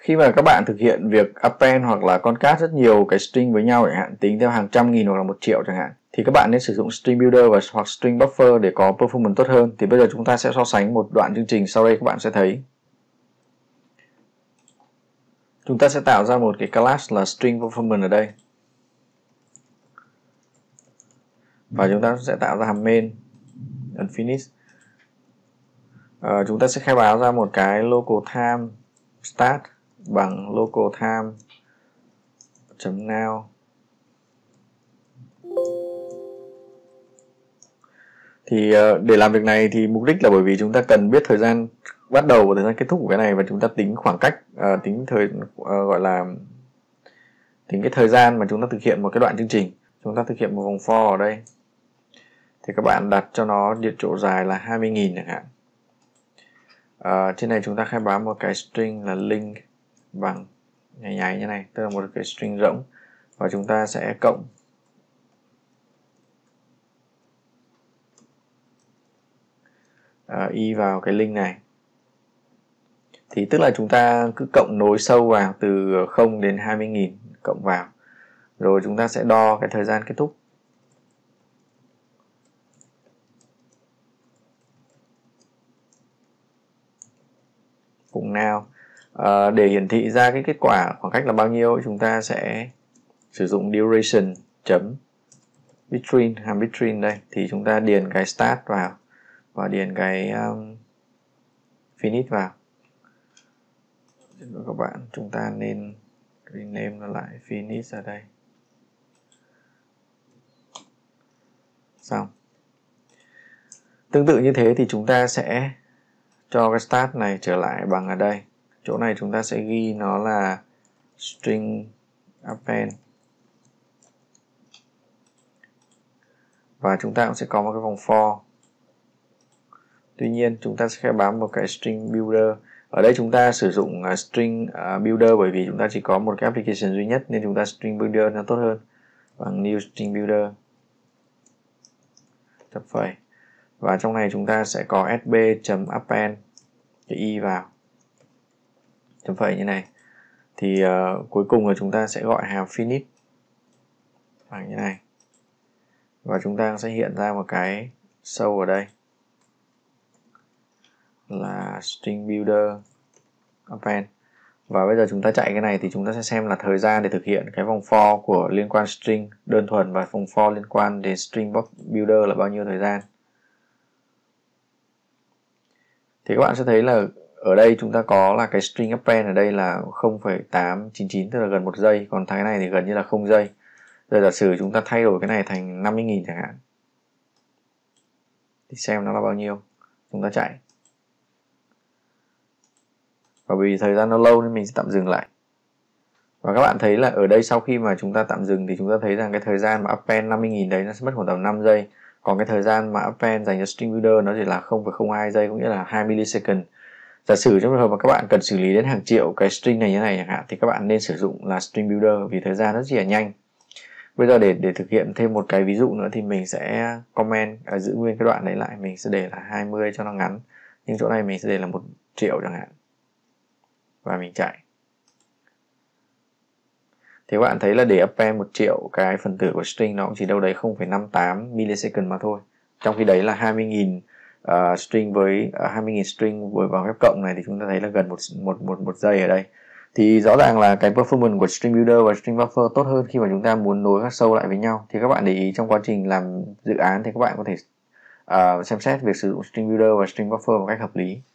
Khi mà các bạn thực hiện việc append hoặc là concast rất nhiều cái string với nhau chẳng hạn, tính theo hàng trăm nghìn hoặc là 1 triệu chẳng hạn, thì các bạn nên sử dụng string builder hoặc string buffer để có performance tốt hơn. Thì bây giờ chúng ta sẽ so sánh một đoạn chương trình sau đây, các bạn sẽ thấy. Chúng ta sẽ tạo ra một cái class là string performance ở đây. Và chúng ta sẽ tạo ra hàm main unfinished. Chúng ta sẽ khai báo ra một cái local time start bằng local time .now. Thì để làm việc này thì mục đích là bởi vì chúng ta cần biết thời gian bắt đầu và thời gian kết thúc của cái này, và chúng ta tính khoảng cách, tính cái thời gian mà chúng ta thực hiện một cái đoạn chương trình. Chúng ta thực hiện một vòng for ở đây. Thì các bạn đặt cho nó điện chỗ dài là 20.000 chẳng hạn. Trên này chúng ta khai báo một cái string là link bằng nháy như này, tức là một cái string rỗng, và chúng ta sẽ cộng y vào cái link này. Thì tức là chúng ta cứ cộng nối sâu vào từ 0 đến 20.000 cộng vào, rồi chúng ta sẽ đo cái thời gian kết thúc. Cùng nào để hiển thị ra cái kết quả khoảng cách là bao nhiêu, chúng ta sẽ sử dụng duration chấm between, hàm between đây, thì chúng ta điền cái start vào và điền cái finish vào. Các bạn, chúng ta nên rename nó lại finish ở đây. Xong. Tương tự như thế thì chúng ta sẽ cho cái start này trở lại bằng ở đây. Chỗ này chúng ta sẽ ghi nó là string append. Và chúng ta cũng sẽ có một cái vòng for. Tuy nhiên chúng ta sẽ khai báo một cái string builder. Ở đây chúng ta sử dụng string builder bởi vì chúng ta chỉ có một cái application duy nhất, nên chúng ta string builder nó tốt hơn. Bằng new string builder. Chấm phẩy. Và trong này chúng ta sẽ có sb.append cái y vào. Chấm phẩy như này. Thì cuối cùng là chúng ta sẽ gọi hàm finish bằng như này. Và chúng ta sẽ hiện ra một cái show ở đây là string builder append. Và bây giờ chúng ta chạy cái này thì chúng ta sẽ xem là thời gian để thực hiện cái vòng for của liên quan string đơn thuần và vòng for liên quan đến string builder là bao nhiêu thời gian. Thì các bạn sẽ thấy là ở đây chúng ta có là cái string append ở đây là 0,899, tức là gần 1 giây, còn cái này thì gần như là 0 giây. Giờ giả sử chúng ta thay đổi cái này thành 50.000 chẳng hạn, thì xem nó là bao nhiêu. Chúng ta chạy. Và vì thời gian nó lâu nên mình sẽ tạm dừng lại. Và các bạn thấy là ở đây sau khi mà chúng ta tạm dừng thì chúng ta thấy rằng cái thời gian mà append 50.000 đấy nó sẽ mất khoảng tầm 5 giây. Còn cái thời gian mà append dành cho string builder nó chỉ là 0,02 giây, cũng nghĩa là 2 millisecond. Giả sử trong trường hợp mà các bạn cần xử lý đến hàng triệu cái string này như này chẳng hạn, thì các bạn nên sử dụng là string builder vì thời gian rất là nhanh. Bây giờ để thực hiện thêm một cái ví dụ nữa thì mình sẽ comment giữ nguyên cái đoạn đấy lại, mình sẽ để là 20 cho nó ngắn, nhưng chỗ này mình sẽ để là 1 triệu chẳng hạn, và mình chạy. Thì các bạn thấy là để append 1 triệu cái phần tử của string nó cũng chỉ đâu đấy 0,58 millisecond mà thôi. Trong khi đấy là 20.000 string với 20.000 string với vào phép cộng này thì chúng ta thấy là gần một giây ở đây. Thì rõ ràng là cái performance của string builder và string buffer tốt hơn khi mà chúng ta muốn nối các show lại với nhau. Thì các bạn để ý trong quá trình làm dự án thì các bạn có thể xem xét việc sử dụng string builder và string buffer một cách hợp lý.